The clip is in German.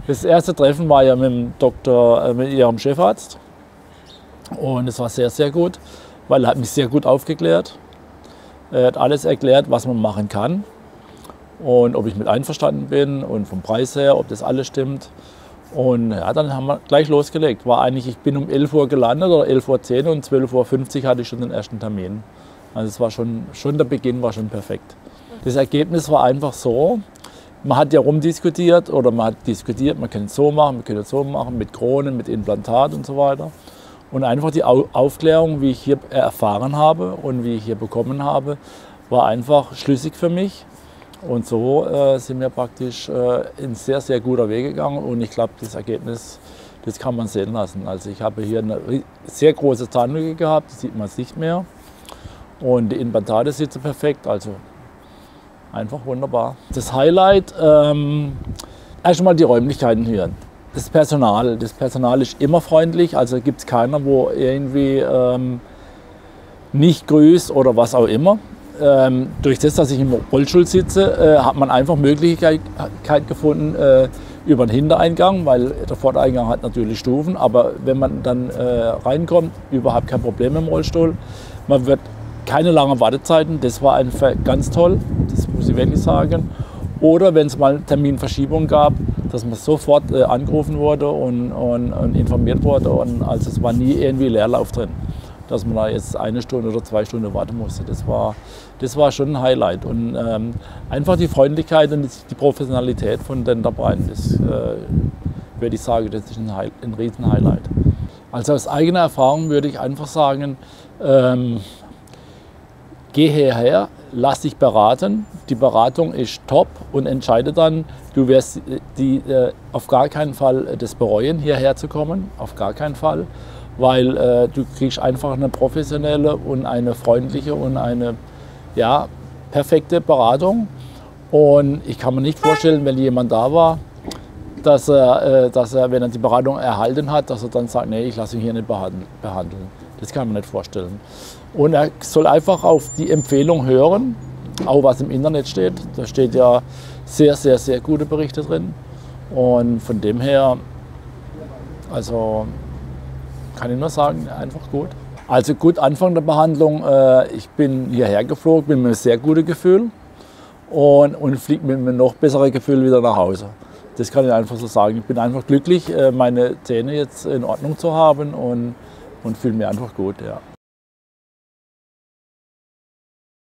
Das erste Treffen war ja mit dem Doktor, mit ihrem Chefarzt. Und es war sehr, sehr gut, weil er hat mich sehr gut aufgeklärt. Er hat alles erklärt, was man machen kann und ob ich mit einverstanden bin und vom Preis her, ob das alles stimmt. Und ja, dann haben wir gleich losgelegt. Ich bin um 11 Uhr gelandet oder 11:10 Uhr und 12:50 Uhr hatte ich schon den ersten Termin. Also es war schon der Beginn war schon perfekt. Das Ergebnis war einfach so, man hat ja rumdiskutiert oder man hat diskutiert, man kann es so machen, man kann es so machen, mit Kronen, mit Implantat und so weiter. Und einfach die Aufklärung, wie ich hier erfahren habe und wie ich hier bekommen habe, war einfach schlüssig für mich. Und so sind wir praktisch in sehr, sehr guter Weg gegangen. Und ich glaube, das Ergebnis, das kann man sehen lassen. Also ich habe hier eine sehr große Zahnlücke gehabt, das sieht man jetzt nicht mehr. Und die Implantate sitzen perfekt, also einfach wunderbar. Das Highlight, erstmal die Räumlichkeiten hier. Das Personal ist immer freundlich, also gibt es keiner, wo irgendwie nicht grüßt oder was auch immer. Durch das, dass ich im Rollstuhl sitze, hat man einfach Möglichkeit gefunden über den Hintereingang, weil der Vordereingang hat natürlich Stufen, aber wenn man dann reinkommt, überhaupt kein Problem im Rollstuhl. Man wird keine langen Wartezeiten, das war einfach ganz toll, das muss ich wirklich sagen. Oder wenn es mal Terminverschiebungen gab, dass man sofort angerufen wurde und informiert wurde. Und also es war nie irgendwie Leerlauf drin, dass man da jetzt 1 Stunde oder 2 Stunden warten musste. Das war schon ein Highlight. Und einfach die Freundlichkeit und die Professionalität von Dentabrhein, das würde ich sagen, das ist ein riesen Highlight. Also aus eigener Erfahrung würde ich einfach sagen, geh hierher, lass dich beraten. Die Beratung ist top und entscheide dann, du wirst auf gar keinen Fall das bereuen, hierher zu kommen. Auf gar keinen Fall. Weil du kriegst einfach eine professionelle und eine freundliche und eine perfekte Beratung. Und ich kann mir nicht vorstellen, wenn jemand da war, dass er, wenn er die Beratung erhalten hat, dass er dann sagt, nee, ich lasse ihn hier nicht behandeln. Das kann man nicht vorstellen. Und er soll einfach auf die Empfehlung hören, auch was im Internet steht. Da steht ja sehr, sehr, sehr gute Berichte drin. Und von dem her, also kann ich nur sagen, einfach gut. Also gut, Anfang der Behandlung, ich bin hierher geflogen mit einem sehr guten Gefühl und fliege mit einem noch besseren Gefühl wieder nach Hause. Das kann ich einfach so sagen. Ich bin einfach glücklich, meine Zähne jetzt in Ordnung zu haben und fühle mich einfach gut. Ja.